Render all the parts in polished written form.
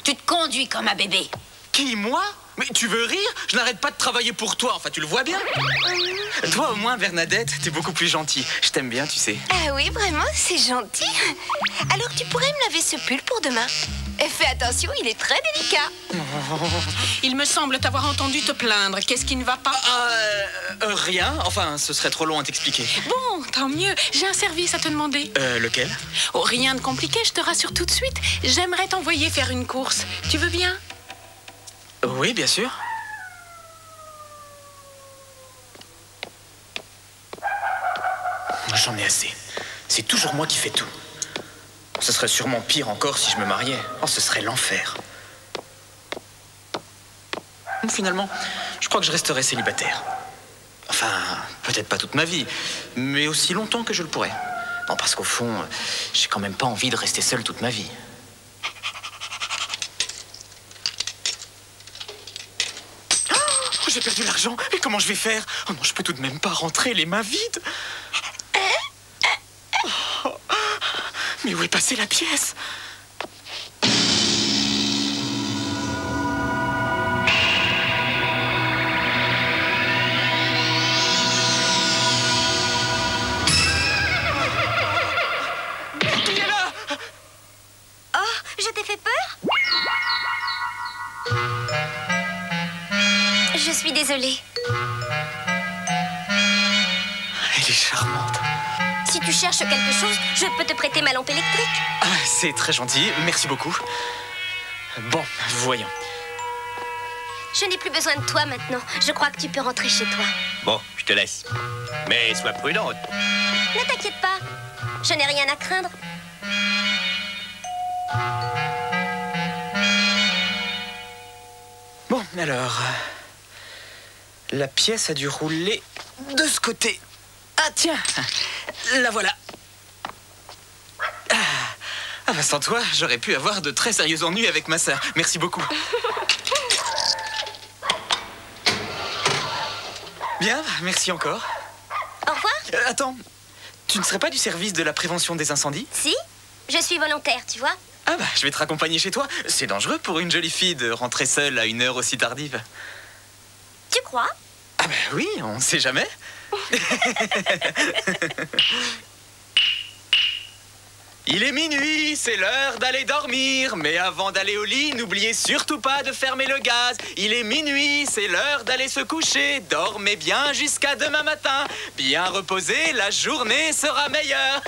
Tu te conduis comme un bébé. Qui, moi? Mais tu veux rire? Je n'arrête pas de travailler pour toi, enfin tu le vois bien. Toi au moins, Bernadette, t'es beaucoup plus gentille. Je t'aime bien, tu sais. Ah oui, vraiment, c'est gentil. Alors tu pourrais me laver ce pull pour demain? Et fais attention, il est très délicat. Il me semble t'avoir entendu te plaindre. Qu'est-ce qui ne va pas? Rien, enfin ce serait trop long à t'expliquer. Bon, tant mieux. J'ai un service à te demander. Lequel? Oh, rien de compliqué, je te rassure tout de suite. J'aimerais t'envoyer faire une course. Tu veux bien? Oui, bien sûr. J'en ai assez. C'est toujours moi qui fais tout. Ce serait sûrement pire encore si je me mariais. Oh, ce serait l'enfer. Finalement, je crois que je resterai célibataire. Enfin, peut-être pas toute ma vie, mais aussi longtemps que je le pourrais. Non, parce qu'au fond, j'ai quand même pas envie de rester seul toute ma vie. Oh, j'ai perdu l'argent. Et comment je vais faire? Oh non, je peux tout de même pas rentrer les mains vides. Oh, mais où est passée la pièce? Je t'ai fait peur? Je suis désolée. Elle est charmante. Si tu cherches quelque chose, je peux te prêter ma lampe électrique. Ah, c'est très gentil, merci beaucoup. Bon, voyons. Je n'ai plus besoin de toi maintenant. Je crois que tu peux rentrer chez toi. Bon, je te laisse. Mais sois prudente. Ne t'inquiète pas. Je n'ai rien à craindre. Bon, alors... la pièce a dû rouler de ce côté. Ah, tiens, la voilà. Ah, bah sans toi, j'aurais pu avoir de très sérieux ennuis avec ma sœur. Merci beaucoup. Bien, merci encore. Au revoir. Attends, tu ne serais pas du service de la prévention des incendies? Si, je suis volontaire, tu vois. Ah bah, je vais te raccompagner chez toi. C'est dangereux pour une jolie fille de rentrer seule à une heure aussi tardive. Tu crois? Ah bah oui, on ne sait jamais. Il est minuit, c'est l'heure d'aller dormir. Mais avant d'aller au lit, n'oubliez surtout pas de fermer le gaz. Il est minuit, c'est l'heure d'aller se coucher. Dormez bien jusqu'à demain matin. Bien reposé, la journée sera meilleure.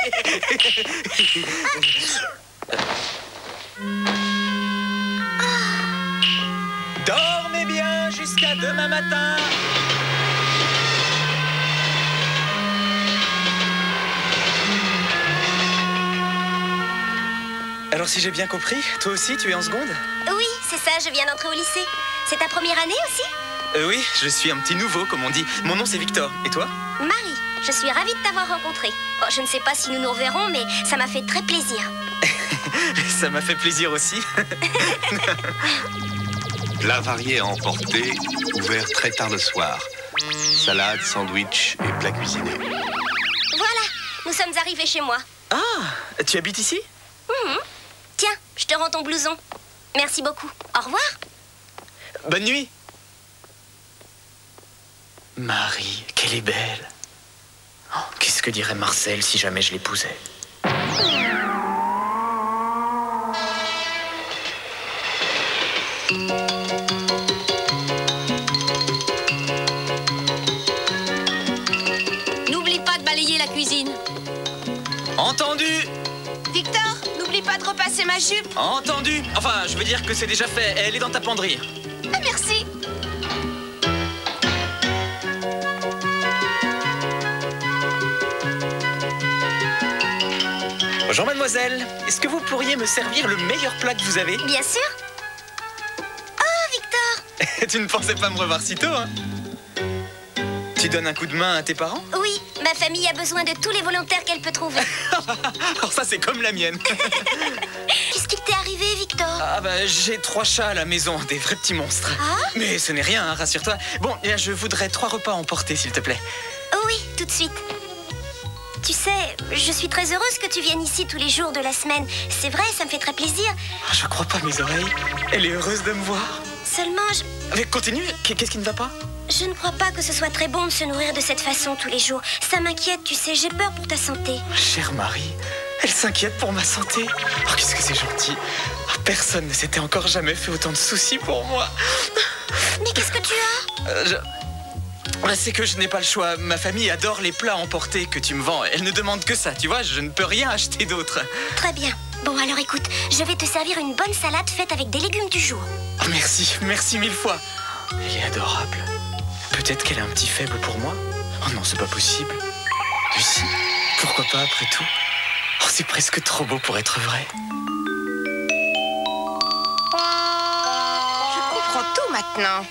Dormez bien jusqu'à demain matin. Alors si j'ai bien compris, toi aussi tu es en seconde? Oui, c'est ça, je viens d'entrer au lycée. C'est ta première année aussi? Oui, je suis un petit nouveau comme on dit. Mon nom c'est Victor, et toi? Marie, je suis ravie de t'avoir rencontré. Oh, je ne sais pas si nous nous reverrons, mais ça m'a fait très plaisir. Ça m'a fait plaisir aussi. Plats variés à emporter, ouvert très tard le soir. Salade, sandwich et plats cuisinés. Voilà, nous sommes arrivés chez moi. Ah, tu habites ici? Tiens, je te rends ton blouson. Merci beaucoup. Au revoir. Bonne nuit. Marie, qu'elle est belle. Oh, qu'est-ce que dirait Marcel si jamais je l'épousais? N'oublie pas de balayer la cuisine. Entendu! Victor, n'oublie pas de repasser ma jupe. Entendu! Enfin, je veux dire que c'est déjà fait. Elle est dans ta penderie. Ah, merci. Bonjour mademoiselle, est-ce que vous pourriez me servir le meilleur plat que vous avez? Bien sûr. Oh, Victor. Tu ne pensais pas me revoir si tôt, hein? Tu donnes un coup de main à tes parents? Oui, ma famille a besoin de tous les volontaires qu'elle peut trouver. Alors ça, c'est comme la mienne. Qu'est-ce qui t'est arrivé, Victor? Ah bah, j'ai 3 chats à la maison, des vrais petits monstres. Ah? Mais ce n'est rien, hein, rassure-toi. Bon, eh bien, je voudrais 3 repas emportés, s'il te plaît. Oh oui, tout de suite. Tu sais, je suis très heureuse que tu viennes ici tous les jours de la semaine. C'est vrai, ça me fait très plaisir. Je crois pas mes oreilles. Elle est heureuse de me voir. Seulement, Mais continue, qu'est-ce qui ne va pas? je ne crois pas que ce soit très bon de se nourrir de cette façon tous les jours. Ça m'inquiète, tu sais, j'ai peur pour ta santé. Chère Marie, elle s'inquiète pour ma santé. Oh, qu'est-ce que c'est gentil. Personne ne s'était encore jamais fait autant de soucis pour moi. Mais qu'est-ce que tu as? C'est que je n'ai pas le choix. Ma famille adore les plats emportés que tu me vends. Elle ne demande que ça, tu vois, je ne peux rien acheter d'autre. Très bien. Bon, alors écoute, je vais te servir une bonne salade faite avec des légumes du jour. Oh, merci mille fois. Elle est adorable. Peut-être qu'elle a un petit faible pour moi. Oh non, c'est pas possible. Lucie, pourquoi pas après tout? Oh, c'est presque trop beau pour être vrai. Je comprends tout maintenant.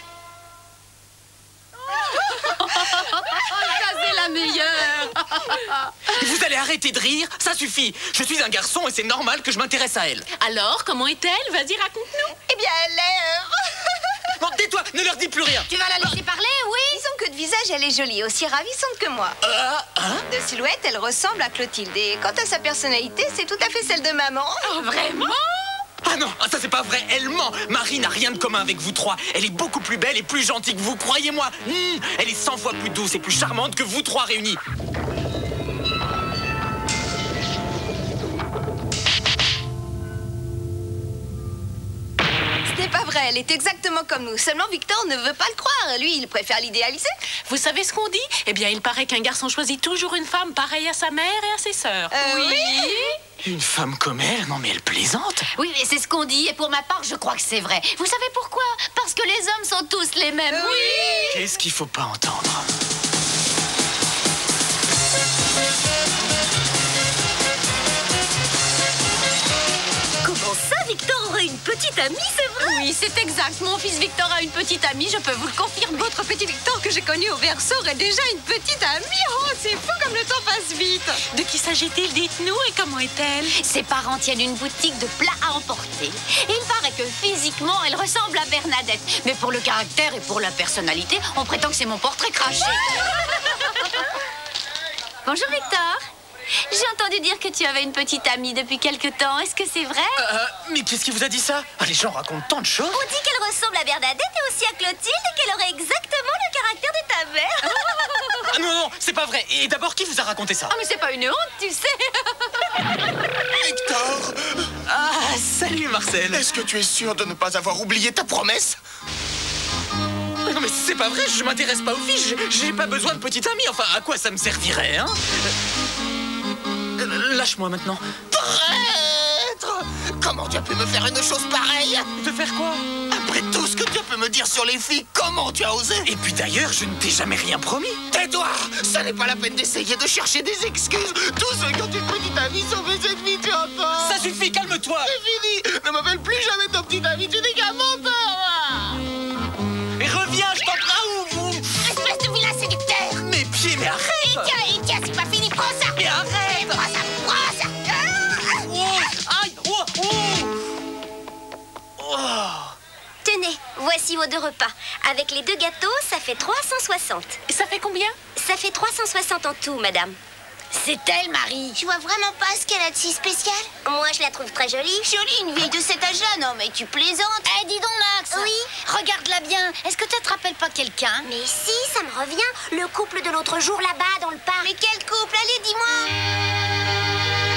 Ça, c'est la meilleure. Vous allez arrêter de rire, ça suffit. Je suis un garçon et c'est normal que je m'intéresse à elle. Alors, comment est-elle? Vas-y, raconte-nous. Eh bien, elle est... Non, tais-toi, ne leur dis plus rien. Tu vas la laisser parler, oui? Disons que de visage, elle est jolie, aussi ravissante que moi. De silhouette, elle ressemble à Clotilde. Et quant à sa personnalité, c'est tout à fait celle de maman. Oh, vraiment? Ah non, ça c'est pas vrai, elle ment. Marie n'a rien de commun avec vous trois. Elle est beaucoup plus belle et plus gentille que vous, croyez-moi. Elle est 100 fois plus douce et plus charmante que vous trois réunis. Ce n'est pas vrai, elle est exactement comme nous. Seulement Victor ne veut pas le croire. Lui, il préfère l'idéaliser. Vous savez ce qu'on dit? Eh bien, il paraît qu'un garçon choisit toujours une femme pareille à sa mère et à ses sœurs. Oui. Une femme comme elle? Non mais elle plaisante. Oui, mais c'est ce qu'on dit, et pour ma part, je crois que c'est vrai. Vous savez pourquoi? Parce que les hommes sont tous les mêmes. Oui. Qu'est-ce qu'il faut pas entendre? Comment ça, Victor aurait une petite amie, c'est vrai? Oui, c'est exact. Mon fils Victor a une petite amie, je peux vous le confirmer. Votre petit Victor que j'ai connu au berceau aurait déjà une petite amie. Oh, c'est fou comme le temps passe vite. De qui s'agit-il? Dites-nous, et comment est-elle? Ses parents tiennent une boutique de plats à emporter. Et il paraît que physiquement, elle ressemble à Bernadette. Mais pour le caractère et pour la personnalité, on prétend que c'est mon portrait craché. Bonjour Victor. J'ai entendu dire que tu avais une petite amie depuis quelque temps. Est-ce que c'est vrai? Mais qu'est-ce qui vous a dit ça? Les gens racontent tant de choses. On dit qu'elle ressemble à Bernadette et aussi à Clotilde et qu'elle aurait exactement le caractère de ta mère. Ah non, c'est pas vrai. Et d'abord, qui vous a raconté ça? Ah mais c'est pas une honte, tu sais. Victor, Ah, salut Marcel. est-ce que tu es sûr de ne pas avoir oublié ta promesse? Non mais c'est pas vrai, je m'intéresse pas aux filles. J'ai pas besoin de petite amie. Enfin, à quoi ça me servirait, hein? Lâche-moi maintenant. Traître! Comment tu as pu me faire une chose pareille? De faire quoi? Après tout ce que tu as pu me dire sur les filles, comment tu as osé? Et puis d'ailleurs, je ne t'ai jamais rien promis. Tais-toi! Ça n'est pas la peine d'essayer de chercher des excuses. Tous ceux qui ont une petite amie sont mes ennemis, tu entends? Ça suffit, calme-toi. C'est fini! Ne m'appelle plus jamais ton petit ami, tu n'es qu'un menteur! Et reviens, je t'en prie. Où vous? Espèce de vilain séducteur. Mes pieds, mais arrête. Tiens, c'est pas fini, prends ça. Mais arrête. Prends ça. Oh, aïe, oh. Tenez, voici vos 2 repas. Avec les 2 gâteaux, ça fait 360. Ça fait combien? Ça fait 360 en tout, madame. C'est elle, Marie. Tu vois vraiment pas ce qu'elle a de si spécial? Moi, je la trouve très jolie. Jolie, une vieille de cet âge-là. Non, mais tu plaisantes. Eh, dis donc, Max. Oui. Regarde-la bien. Est-ce que tu te rappelles pas quelqu'un? Mais si, ça me revient. Le couple de l'autre jour là-bas, dans le parc. Mais quel couple? Allez, dis-moi.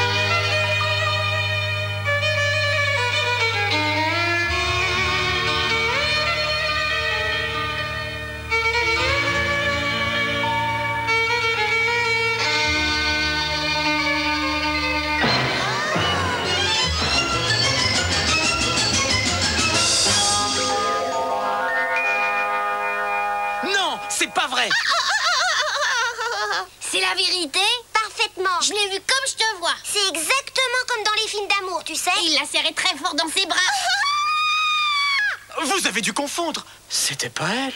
Non, c'est pas vrai. C'est la vérité? Parfaitement. Je l'ai vu comme je te vois. C'est exactement comme dans les films d'amour, tu sais. Et il l'a serré très fort dans ses bras. Vous avez dû confondre. C'était pas elle.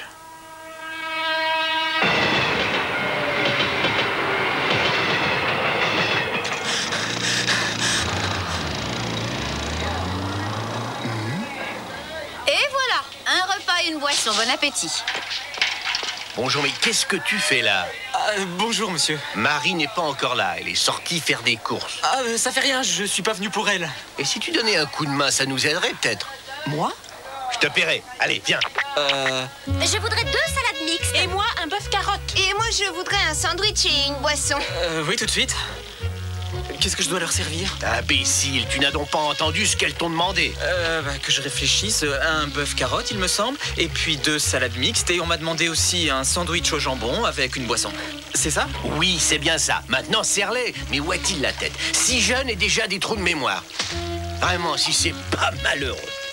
Et voilà, un repas et une boisson. Bon appétit. Bonjour, mais qu'est-ce que tu fais là? Bonjour, monsieur. Marie n'est pas encore là, elle est sortie faire des courses. Ah, ça fait rien, je suis pas venu pour elle. Et si tu donnais un coup de main, ça nous aiderait peut-être. Moi? Je te paierai. Allez, viens. Je voudrais 2 salades mixtes. Et moi, un bœuf carotte. Et moi, je voudrais un sandwich et une boisson. Oui, tout de suite. Qu'est-ce que je dois leur servir? Imbécile, tu n'as donc pas entendu ce qu'elles t'ont demandé. Que je réfléchisse. Un bœuf carotte, il me semble. Et puis 2 salades mixtes. Et on m'a demandé aussi un sandwich au jambon avec une boisson. C'est ça? Oui, c'est bien ça. Maintenant, serre-les. Mais où a-t-il la tête? Si jeune et déjà des trous de mémoire. Vraiment, si c'est pas malheureux.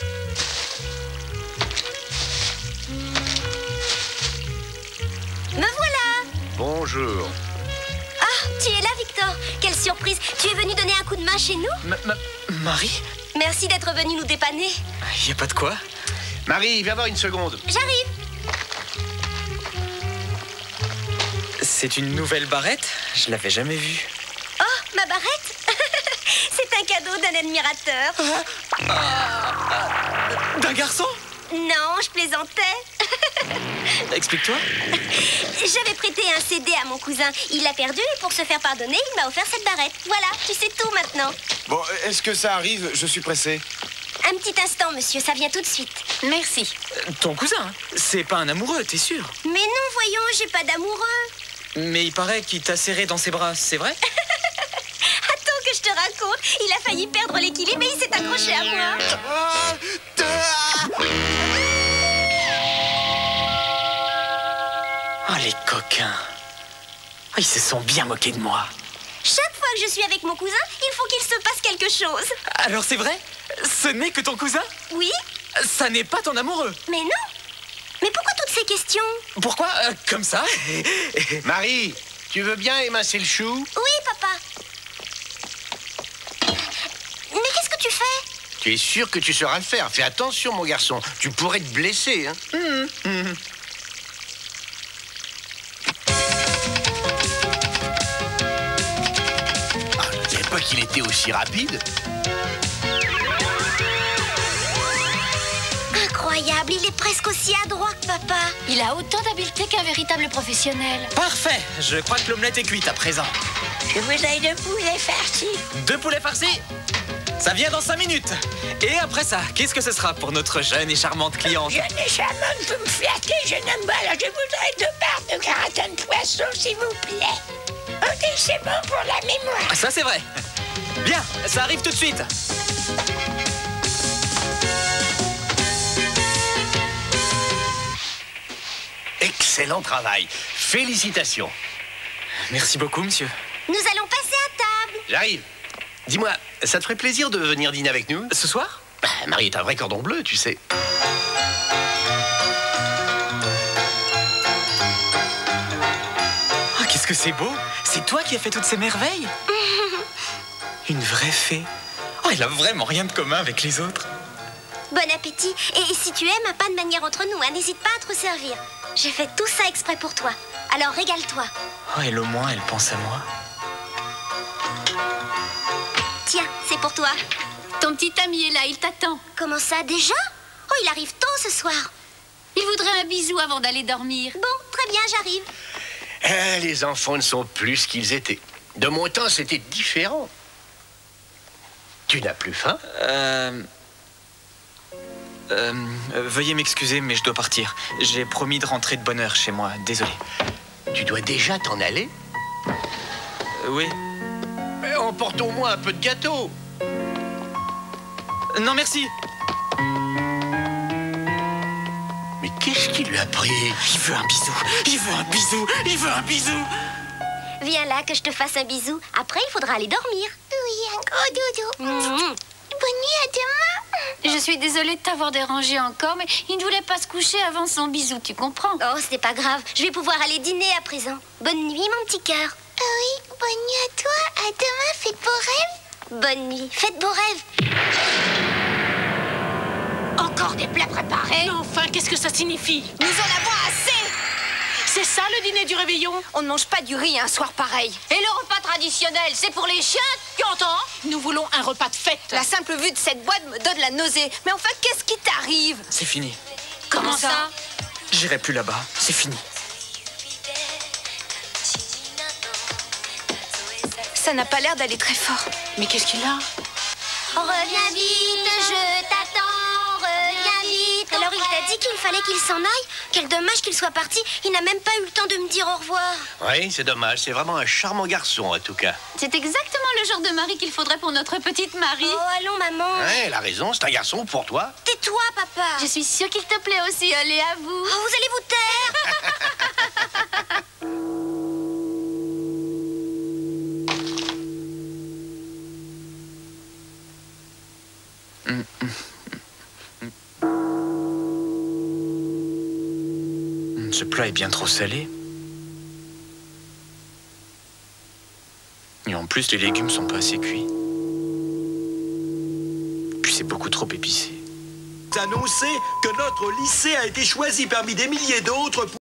Me voilà. Bonjour. Ah, tu es là, Victor. Quelle surprise. Tu es venu donner un coup de main chez nous? Marie? Merci d'être venu nous dépanner. Y a pas de quoi. Marie, viens voir une seconde. J'arrive. C'est une nouvelle barrette? Je l'avais jamais vue. Oh, ma barrette. C'est un cadeau d'un admirateur. D'un garçon? Non, je plaisantais. Explique-toi. J'avais prêté un CD à mon cousin. Il l'a perdu et pour se faire pardonner, il m'a offert cette barrette. Voilà, tu sais tout maintenant. Bon, est-ce que ça arrive? Je suis pressé. Un petit instant, monsieur, ça vient tout de suite. Merci. Ton cousin? C'est pas un amoureux, t'es sûr? Mais non, voyons, j'ai pas d'amoureux. Mais il paraît qu'il t'a serré dans ses bras, c'est vrai? Attends que je te raconte. Il a failli perdre l'équilibre et il s'est accroché à moi. Oh, les coquins. Ils se sont bien moqués de moi. Chaque fois que je suis avec mon cousin, il faut qu'il se passe quelque chose. Alors c'est vrai? Ce n'est que ton cousin? Oui, Ça n'est pas ton amoureux? mais non. Mais pourquoi toutes ces questions? Pourquoi? Comme ça? Marie, tu veux bien émincer le chou? Oui, papa. Mais qu'est-ce que tu fais? Tu es sûr que tu sauras le faire? Fais attention, mon garçon. Tu pourrais te blesser, hein? Je ne savais pas qu'il était aussi rapide. Incroyable, il est presque aussi adroit que papa. Il a autant d'habileté qu'un véritable professionnel. Parfait. Je crois que l'omelette est cuite à présent. Je voudrais 2 poulets farcis. 2 poulets farcis? Ça vient dans 5 minutes. Et après ça, qu'est-ce que ce sera pour notre jeune et charmante cliente? Jeune et charmante, vous me flattez, jeune homme. Alors, je voudrais 2 barres de gratin de poisson, s'il vous plaît. Ok, c'est bon pour la mémoire. Ça, c'est vrai. Bien, ça arrive tout de suite. Excellent travail. Félicitations. Merci beaucoup, monsieur. Nous allons passer à table. J'arrive. Dis-moi, ça te ferait plaisir de venir dîner avec nous? Ce soir? Marie est un vrai cordon bleu, tu sais. Oh, qu'est-ce que c'est beau! C'est toi qui as fait toutes ces merveilles? Une vraie fée. Oh, elle a vraiment rien de commun avec les autres. Bon appétit. Et si tu aimes, pas de manière entre nous, hein, n'hésite pas à te resservir. J'ai fait tout ça exprès pour toi. Alors régale-toi. Oh, et au moins, elle pense à moi. Tiens, c'est pour toi. Ton petit ami est là, il t'attend. Comment ça, déjà? Oh, il arrive tôt ce soir. Il voudrait un bisou avant d'aller dormir. Bon, très bien, j'arrive. Les enfants ne sont plus ce qu'ils étaient. De mon temps, c'était différent. Tu n'as plus faim? Veuillez m'excuser, mais je dois partir. J'ai promis de rentrer de bonne heure chez moi. Désolé. Tu dois déjà t'en aller? Oui. Emporte au moins un peu de gâteau. Non, merci. Mais qu'est-ce qui lui a pris? Il veut un bisou. Il veut un bisou. Il veut un bisou. Viens là, que je te fasse un bisou. Après, il faudra aller dormir. Oui, un gros doudou. Bonne nuit, à demain. Je suis désolée de t'avoir dérangé encore, mais il ne voulait pas se coucher avant son bisou, tu comprends? Oh, c'est pas grave. Je vais pouvoir aller dîner à présent. Bonne nuit, mon petit cœur. Oui, bonne nuit à toi. À demain, faites beaux rêves. Bonne nuit, faites beaux rêves. Encore des plats préparés? Enfin, qu'est-ce que ça signifie? Nous en avons assez. C'est ça le dîner du réveillon? On ne mange pas du riz un soir pareil. Et le repas traditionnel, c'est pour les chiens, tu entends? Nous voulons un repas de fête. La simple vue de cette boîte me donne la nausée. Mais enfin, qu'est-ce qui t'arrive? C'est fini. Comment ça? J'irai plus là-bas. C'est fini. Ça n'a pas l'air d'aller très fort. Mais qu'est-ce qu'il a? Reviens vite, je t'attends, reviens vite. Alors il t'a dit qu'il fallait qu'il s'en aille? Quel dommage qu'il soit parti. Il n'a même pas eu le temps de me dire au revoir. Oui, c'est dommage. C'est vraiment un charmant garçon, en tout cas. C'est exactement le genre de mari qu'il faudrait pour notre petite Marie. Oh, allons, maman. Ouais, elle a raison. C'est un garçon pour toi. Tais-toi, papa. Je suis sûre qu'il te plaît aussi, allez à vous. Oh, vous allez vous taire. Ce plat est bien trop salé. Et en plus, les légumes sont pas assez cuits. Puis c'est beaucoup trop épicé. Annoncer que notre lycée a été choisi parmi des milliers d'autres pour